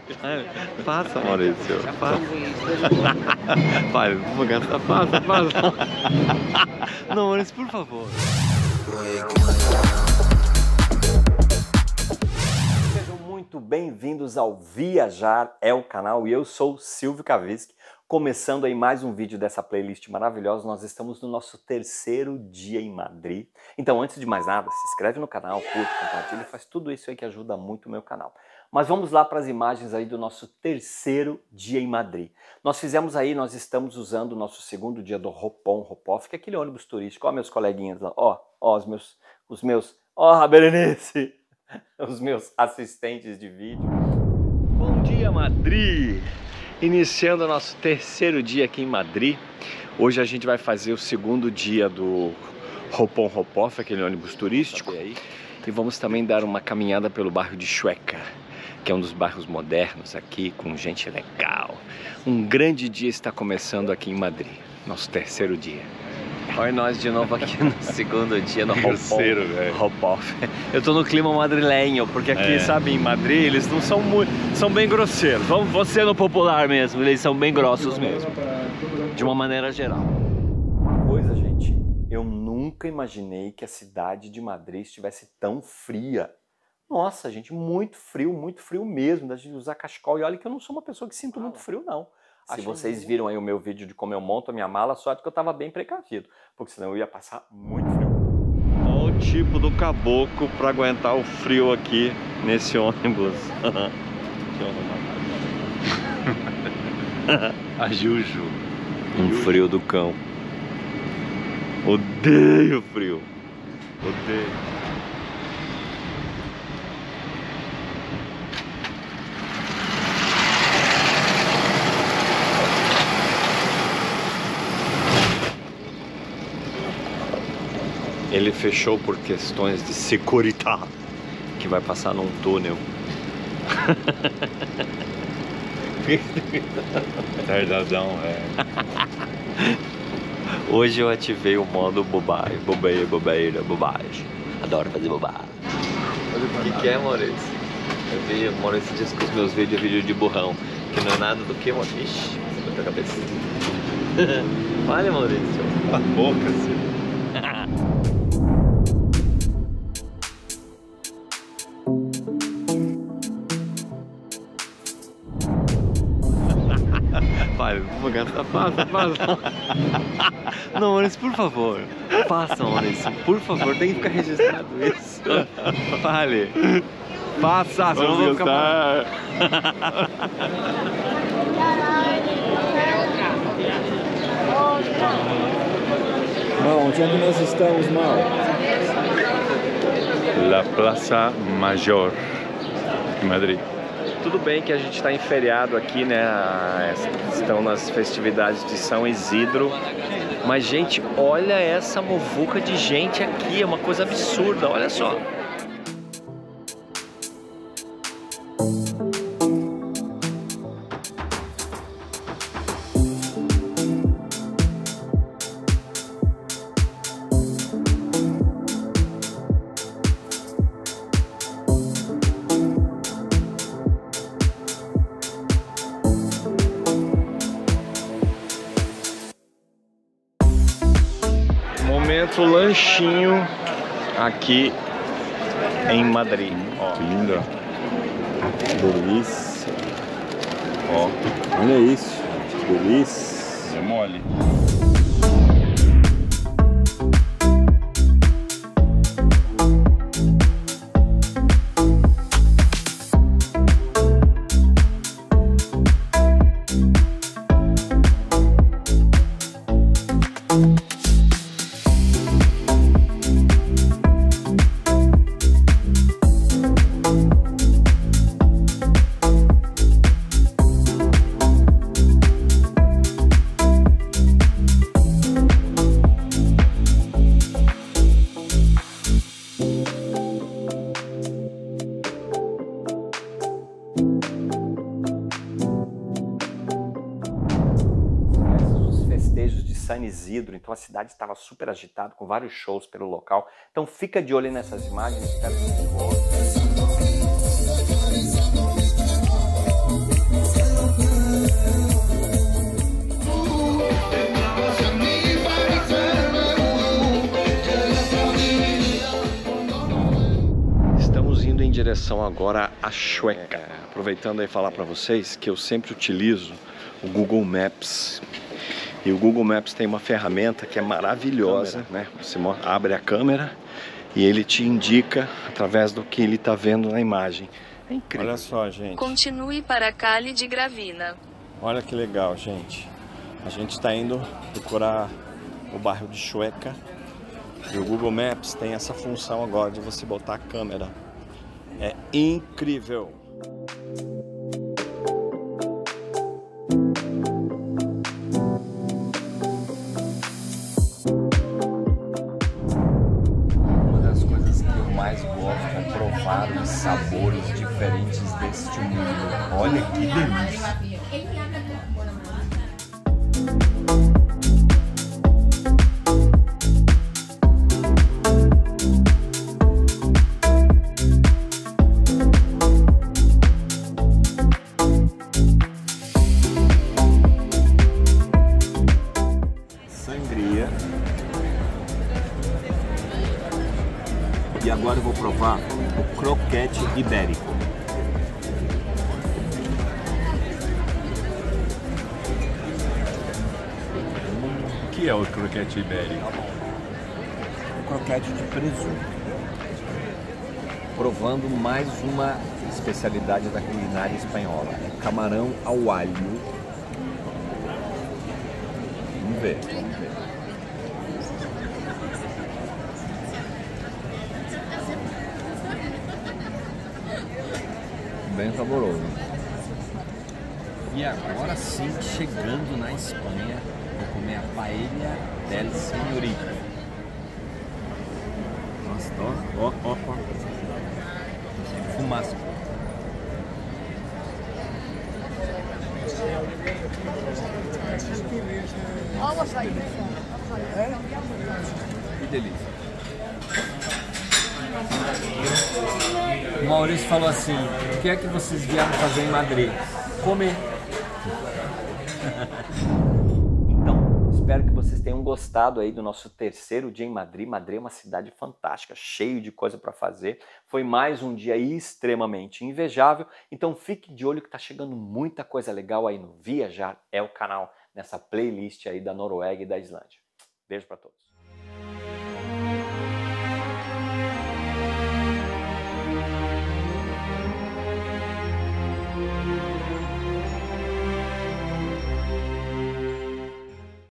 Faça, Maurício. Faça. Pai, não vou gastar. Faça. Não, Maurício, por favor. Sejam muito bem-vindos ao Viajar é o Canal e eu sou Silvio Kaviski. Começando aí mais um vídeo dessa playlist maravilhosa, nós estamos no nosso terceiro dia em Madrid. Então, antes de mais nada, se inscreve no canal, curte, compartilha, faz tudo isso aí que ajuda muito o meu canal. Mas vamos lá para as imagens aí do nosso terceiro dia em Madrid. Nós estamos usando o nosso segundo dia do Hopoff, que é aquele ônibus turístico. Ó meus coleguinhas lá, os meus, a Berenice, os meus assistentes de vídeo. Bom dia, Madrid! Iniciando o nosso terceiro dia aqui em Madrid. Hoje a gente vai fazer o segundo dia do Hopoff, aquele ônibus turístico. E vamos também dar uma caminhada pelo bairro de Chueca, que é um dos bairros modernos aqui, com gente legal. Um grande dia está começando aqui em Madrid, nosso terceiro dia. Olha nós de novo aqui no segundo dia no Hopoff. Eu tô no clima madrilenho, porque aqui, sabe, em Madrid eles não são muito, são bem grosseiros. Vamos ser no popular mesmo, eles são bem grossos mesmo, de uma maneira geral. Uma coisa, gente, eu nunca imaginei que a cidade de Madrid estivesse tão fria. Nossa, gente, muito frio mesmo, da gente usar cachecol. E olha que eu não sou uma pessoa que sinto muito frio, não. Se vocês viram aí o meu vídeo de como eu monto a minha mala, sorte que eu tava bem precavido, porque senão eu ia passar muito frio. Olha o tipo do caboclo para aguentar o frio aqui nesse ônibus. A Juju. Um frio do cão. Odeio frio. Odeio. Ele fechou por questões de segurança, que vai passar num túnel. Tardadão, Hoje eu ativei o modo bobagem. Adoro fazer bobagem. O que é, Maurício? Eu vi o Maurício diz que os meus vídeos é vídeo de burrão, que não é nada do que uma... Ixi, você bateu a cabeça. Olha, Maurício. A boca, Silvio. Pai, vou gastar. Faça. Não, Maurício, por favor. Faça, Maurício. Por favor, tem que ficar registrado isso. Fale. Faça, senão eu vou ficar... Mal, onde é que nós estamos, Mal? La Plaza Mayor, em Madrid. Tudo bem que a gente está em feriado aqui, né? Estão nas festividades de São Isidro. Mas, gente, olha essa muvuca de gente aqui. É uma coisa absurda, olha só. Momento lanchinho aqui em Madrid. Ó, Que linda. Delícia. Ó, Olha isso. Delícia. é mole. San Isidro, então a cidade estava super agitada, com vários shows pelo local. Então fica de olho nessas imagens, espero que vocês gostem. direção agora à Sueca. Aproveitando aí falar para vocês que eu sempre utilizo o Google Maps. E o Google Maps tem uma ferramenta que é maravilhosa, né? Você abre a câmera e ele te indica através do que ele está vendo na imagem. É incrível. Olha só, gente. Continue para Cali de Gravina. Olha que legal, gente. A gente está indo procurar o bairro de Sueca. E o Google Maps tem essa função agora de você botar a câmera. É incrível. Uma das coisas que eu mais gosto é provar os sabores diferentes deste mundo. Olha que delícia! Sangria. E agora eu vou provar o croquete ibérico. O que é o croquete ibérico? Croquete de presunto. Provando mais uma especialidade da culinária espanhola. Camarão ao alho. Vamos ver. Bem saboroso. E agora sim, chegando na Espanha, vou comer a paella del Señorito. Nossa, ó. Fumaça. Que delícia. O Maurício falou assim: o que é que vocês vieram fazer em Madrid? Comer. Então, espero que vocês tenham gostado aí do nosso terceiro dia em Madrid. Madrid é uma cidade fantástica, cheio de coisa para fazer. Foi mais um dia extremamente invejável. Então fique de olho que tá chegando muita coisa legal aí no Viajar é o Canal, nessa playlist aí da Noruega e da Islândia. Beijo para todos.